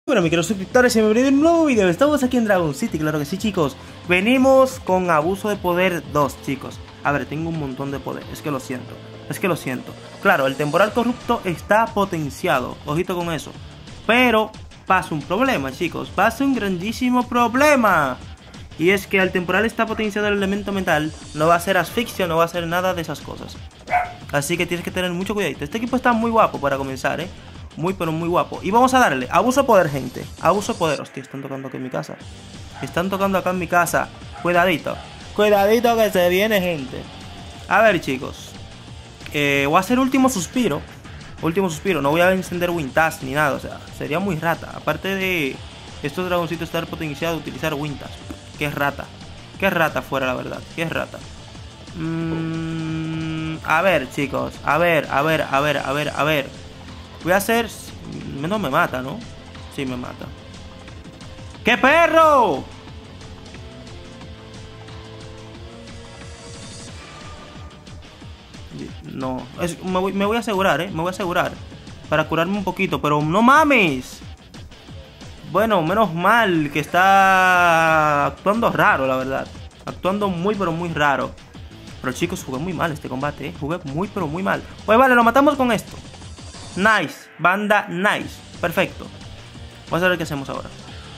Bueno, mis queridos suscriptores, bienvenidos a un nuevo video. Estamos aquí en Dragon City, claro que sí, chicos. Venimos con Abuso de Poder 2, chicos. A ver, tengo un montón de poder, es que lo siento. Claro, el temporal corrupto está potenciado, ojito con eso. Pero pasa un problema, chicos, pasa un grandísimo problema. Y es que al temporal está potenciado el elemento mental, no va a ser asfixia, no va a ser nada de esas cosas. Así que tienes que tener mucho cuidadito. Este equipo está muy guapo para comenzar, muy pero muy guapo. Y vamos a darle abuso de poder, gente. Abuso de poder. Hostia, están tocando aquí en mi casa. Están tocando acá en mi casa. Cuidadito. Cuidadito que se viene, gente. A ver, chicos. Voy a hacer último suspiro. Último suspiro. No voy a encender Wintas ni nada. O sea, sería muy rata. Aparte de estos dragoncitos estar potenciados, utilizar Wintas. Qué rata. Qué rata fuera, la verdad. Qué rata. A ver, chicos. A ver. Voy a hacer... No me mata, ¿no? Sí, me mata. ¡Qué perro! No, me voy a asegurar, me voy a asegurar. Para curarme un poquito, pero no mames. Bueno, menos mal que está actuando raro, la verdad. Actuando muy, pero muy raro. Pero chicos, jugué muy mal este combate, Jugué muy, pero muy mal. Pues vale, lo matamos con esto. Nice, banda, nice. Perfecto. Vamos a ver qué hacemos ahora.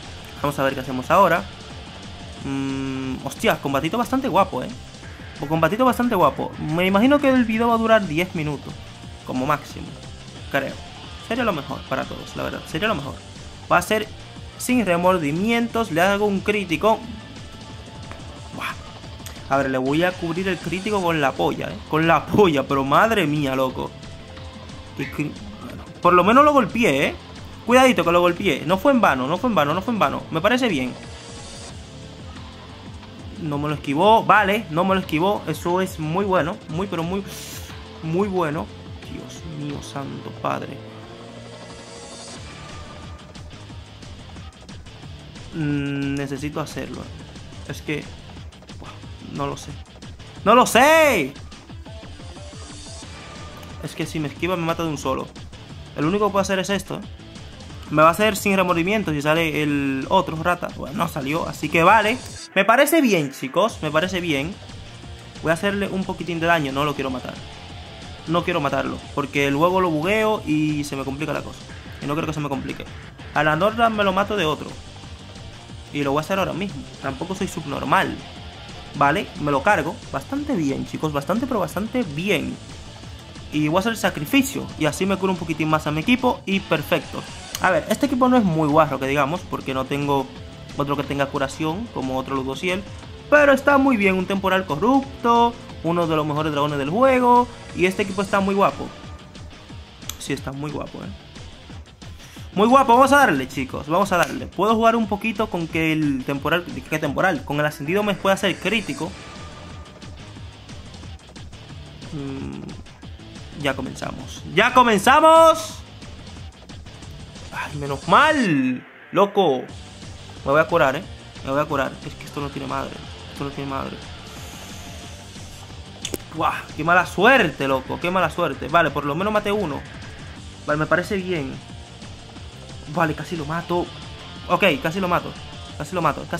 Hostia, combatito bastante guapo, Combatito bastante guapo. Me imagino que el video va a durar 10 minutos. Como máximo. Creo. Sería lo mejor para todos, la verdad. Sería lo mejor. Va a ser sin remordimientos. Le hago un crítico. Buah. A ver, le voy a cubrir el crítico con la polla, Con la polla, pero madre mía, loco. Por lo menos lo golpeé, Cuidadito que lo golpeé. No fue en vano. Me parece bien. No me lo esquivó, vale. No me lo esquivó. Eso es muy bueno. Muy, pero muy bueno. Dios mío, santo padre. Necesito hacerlo. Es que... no lo sé. ¡No lo sé! Es que si me esquiva me mata de un solo. El único que puedo hacer es esto, Me va a hacer sin remordimiento si sale el otro rata. Bueno, no salió, así que vale. Me parece bien, chicos, me parece bien. Voy a hacerle un poquitín de daño. No lo quiero matar. No quiero matarlo, porque luego lo bugueo y se me complica la cosa. Y no quiero que se me complique. A la Norda me lo mato de otro. Y lo voy a hacer ahora mismo. Tampoco soy subnormal. Vale, me lo cargo. Bastante bien, chicos, bastante, pero bastante bien. Y voy a hacer el sacrificio. Y así me curo un poquitín más a mi equipo. Y perfecto. A ver, este equipo no es muy guarro, que digamos, porque no tengo otro que tenga curación, como otro Ludociel. Pero está muy bien, un temporal corrupto, uno de los mejores dragones del juego. Y este equipo está muy guapo. Sí, está muy guapo, Muy guapo, vamos a darle, chicos, vamos a darle. Puedo jugar un poquito con que el temporal, ¿qué temporal? Con el ascendido me puede hacer crítico. Ya comenzamos. ¡Ya comenzamos! ¡Ay, menos mal! ¡Loco! Me voy a curar, Me voy a curar. Es que esto no tiene madre. ¡Buah! ¡Qué mala suerte, loco! ¡Qué mala suerte! Vale, por lo menos maté uno. Vale, me parece bien. Vale, casi lo mato. Ok, casi lo mato. Casi lo mato.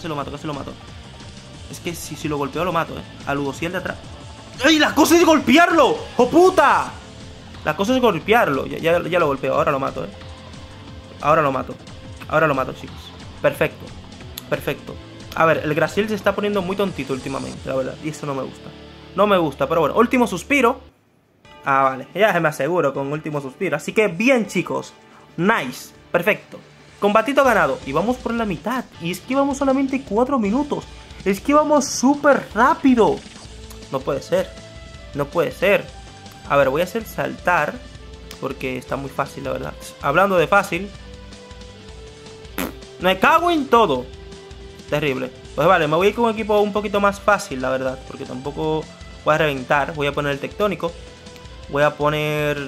Es que si lo golpeo lo mato, A Ludociel de atrás. ¡Ay! ¡La cosa es golpearlo! ¡Oh, puta! La cosa es golpearlo. Ya lo golpeo. Ahora lo mato, Ahora lo mato, chicos. Perfecto. A ver, el Graciel se está poniendo muy tontito últimamente, la verdad. Y eso no me gusta. No me gusta, pero bueno. Último suspiro. Ah, vale. Ya me aseguro con último suspiro. Así que bien, chicos. Nice. Perfecto. Combatito ganado. Y vamos por la mitad. Y es que vamos solamente 4 minutos. Es que vamos súper rápido. No puede ser. A ver, voy a hacer saltar, porque está muy fácil, la verdad. Hablando de fácil, me cago en todo. Terrible. Pues vale, me voy a ir con un equipo un poquito más fácil, la verdad, porque tampoco voy a reventar. Voy a poner el tectónico. Voy a poner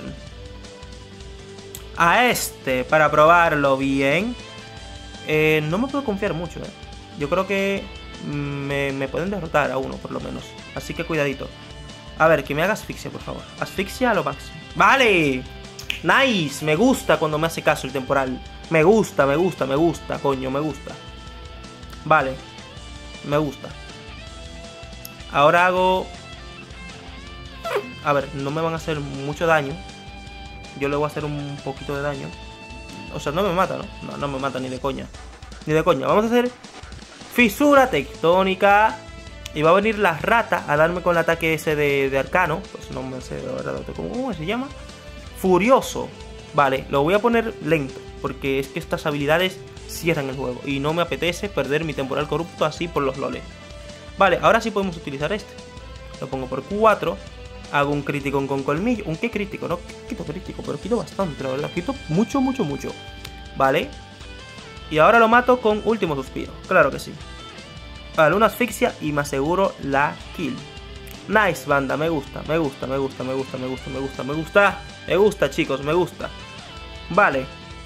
a este para probarlo bien. No me puedo confiar mucho, Yo creo que me pueden derrotar a uno, por lo menos. Así que cuidadito. A ver, que me haga asfixia, por favor. Asfixia a lo máximo. ¡Vale! Nice, me gusta cuando me hace caso el temporal. Me gusta, coño, me gusta. Vale. Me gusta. Ahora hago... A ver, no me van a hacer mucho daño. Yo le voy a hacer un poquito de daño. O sea, no me mata, ¿no? No, no me mata ni de coña. Ni de coña. Vamos a hacer fisura tectónica. Y va a venir la rata a darme con el ataque ese de arcano. Pues no me sé de verdad cómo se llama. Furioso. Vale, lo voy a poner lento. Porque es que estas habilidades cierran el juego. Y no me apetece perder mi temporal corrupto así por los loles. Vale, ahora sí podemos utilizar este. Lo pongo por 4. Hago un crítico con colmillo. ¿Un qué crítico? No quito crítico, pero quito bastante, la verdad. Quito mucho. Vale. Y ahora lo mato con último suspiro. Claro que sí. Vale, una asfixia y me aseguro la kill. Nice, banda. Me gusta, chicos, me gusta. Vale.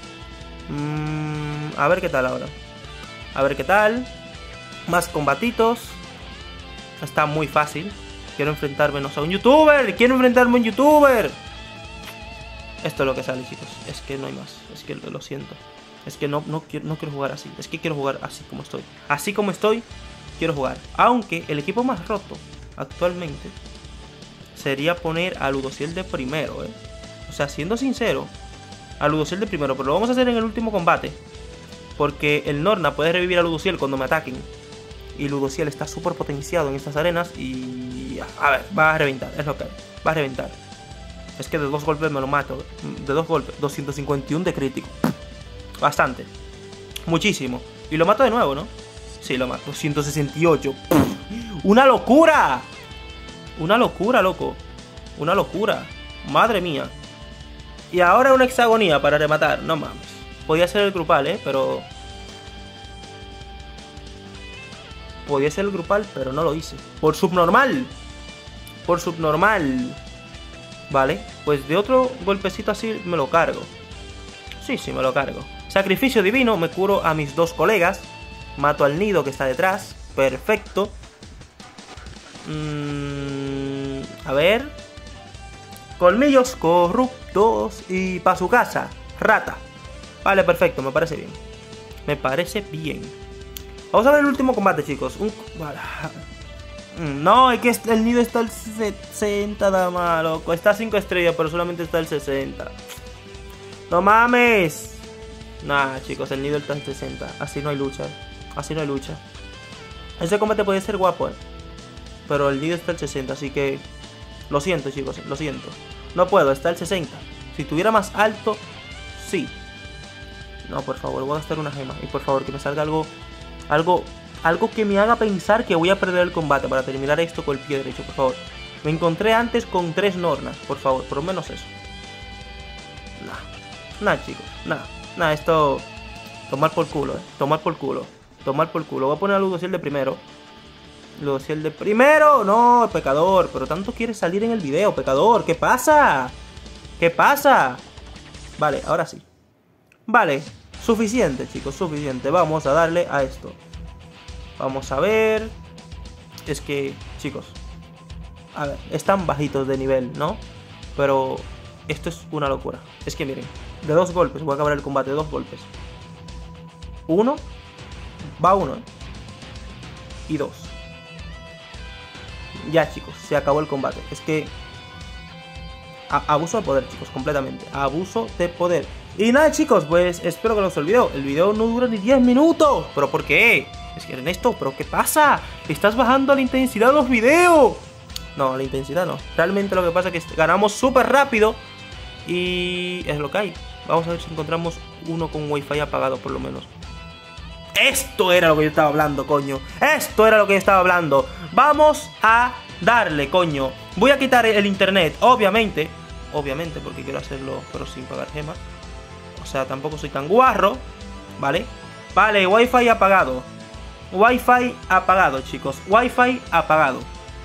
A ver qué tal ahora. A ver qué tal. Más combatitos. Está muy fácil. Quiero enfrentarme a un youtuber. Esto es lo que sale, chicos. Es que no hay más. Es que lo siento. Es que no quiero jugar así. Es que quiero jugar así como estoy. Así como estoy, quiero jugar. Aunque el equipo más roto actualmente sería poner a Ludociel de primero, O sea, siendo sincero, a Ludociel de primero. Pero lo vamos a hacer en el último combate. Porque el Norna puede revivir a Ludociel cuando me ataquen. Y Ludociel está súper potenciado en estas arenas. Y... a ver, va a reventar. Es lo que hay. Va a reventar. Es que de 2 golpes me lo mato. De 2 golpes. 251 de crítico. Bastante. Muchísimo. Y lo mato de nuevo, ¿no? Sí, lo mato. 268. ¡Una locura! Una locura, loco. Una locura. Madre mía. Y ahora una hexagonía para rematar. No mames. Podía ser el grupal, pero... Podía ser el grupal, pero no lo hice. Por subnormal. Vale. Pues de otro golpecito así me lo cargo. Sí, me lo cargo. Sacrificio divino. Me curo a mis 2 colegas. Mato al nido que está detrás. Perfecto. A ver. Colmillos corruptos. Y pa' su casa. Rata. Vale, perfecto. Me parece bien. Vamos a ver el último combate, chicos. No, es que el nido está al 60, dama, loco. Está a 5 estrellas, pero solamente está al 60. No mames. Nah, chicos, el nido está al 60. Así no hay lucha. Ese combate puede ser guapo, pero el nido está al 60, así que... Lo siento, chicos, lo siento. No puedo, está al 60. Si tuviera más alto, sí. No, por favor, voy a gastar una gema. Y por favor, que me salga algo que me haga pensar que voy a perder el combate para terminar esto con el pie derecho, por favor. Me encontré antes con 3 Nornas, por favor, por lo menos eso. Nah, chicos, nah, esto... Tomar por culo, tomar por culo. Voy a poner a Ludociel de primero. No, pecador. Pero tanto quieres salir en el video, pecador. ¿Qué pasa? Vale, ahora sí. Vale, suficiente, chicos, suficiente. Vamos a darle a esto. Vamos a ver. Es que, chicos, a ver, están bajitos de nivel, ¿no? Pero esto es una locura. Es que miren, de 2 golpes, voy a acabar el combate de 2 golpes. 1. Va 1, y 2. Ya, chicos, se acabó el combate. Es que... abuso de poder, chicos, completamente. Abuso de poder. Y nada, chicos, pues espero que no os el video. El video no dura ni 10 minutos. ¿Pero por qué? Es que Ernesto, ¿pero qué pasa? Estás bajando la intensidad de los videos. No, la intensidad no. Realmente lo que pasa es que ganamos súper rápido. Y es lo que hay. Vamos a ver si encontramos uno con wifi apagado por lo menos. Esto era lo que yo estaba hablando, coño. Vamos a darle, coño. Voy a quitar el internet, obviamente, porque quiero hacerlo, pero sin pagar gemas. O sea, tampoco soy tan guarro, ¿vale? Vale, wifi apagado. Chicos. Wifi apagado.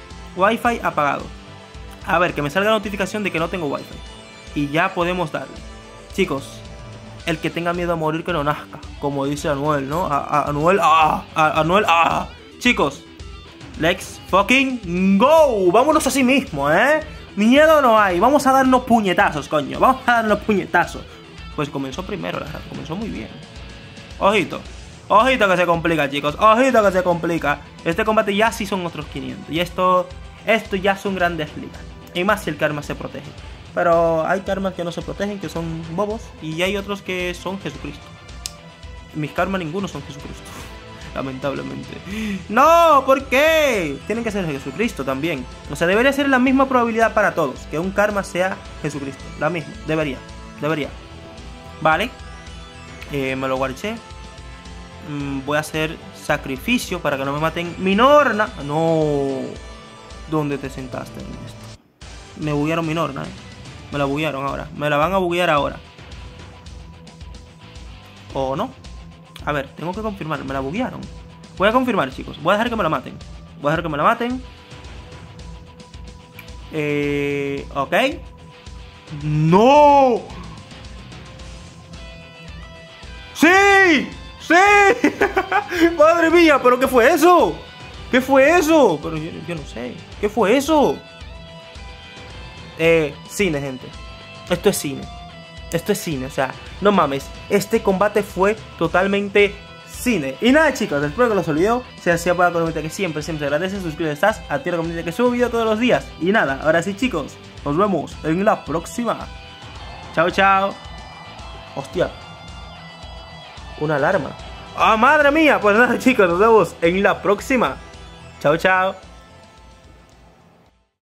A ver, que me salga la notificación de que no tengo wifi. Y ya podemos darle. Chicos, el que tenga miedo a morir que no nazca, como dice Anuel, ¿no? Anuel, Chicos, let's fucking go. Vámonos así mismo, Miedo no hay. Vamos a darnos puñetazos, coño. Pues comenzó primero, la verdad, comenzó muy bien. Ojito. Ojito que se complica, chicos. Ojito que se complica. Este combate ya sí son otros 500. Y esto ya son grandes ligas. Y más si el karma se protege. Pero hay karmas que no se protegen, que son bobos. Y hay otros que son Jesucristo. Mis karmas ninguno son Jesucristo. Lamentablemente. ¡No! ¿Por qué? Tienen que ser Jesucristo también. O sea, debería ser la misma probabilidad para todos. Que un karma sea Jesucristo. La misma. Debería. Vale. Me lo guarché. Voy a hacer sacrificio para que no me maten. Minorna. No. ¿Dónde te sentaste en esto? Me buguearon Minorna, Me la buguearon ahora. Me la van a buguear ahora. ¿O no? A ver, tengo que confirmar. Me la buguearon. Voy a confirmar, chicos. Voy a dejar que me la maten. Ok. ¡No! ¡Sí! ¡Sí! ¡Madre mía! ¿Pero qué fue eso? ¿Qué fue eso? Pero yo no sé. ¿Qué fue eso? Cine, gente. Esto es cine. O sea, no mames. Este combate fue totalmente cine. Y nada, chicos, espero que los olvidó. Si así para la comunidad que siempre agradece, suscríbete, estás, activa la comunidad que subo video todos los días. Y nada, ahora sí, chicos, nos vemos en la próxima. Chao, chao. Hostia. Una alarma. ¡Ah, madre mía! Pues nada, chicos, nos vemos en la próxima. Chao, chao.